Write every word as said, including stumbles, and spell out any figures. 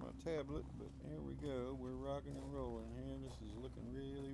a tablet, but here we go. We're rocking and rolling here. This is looking really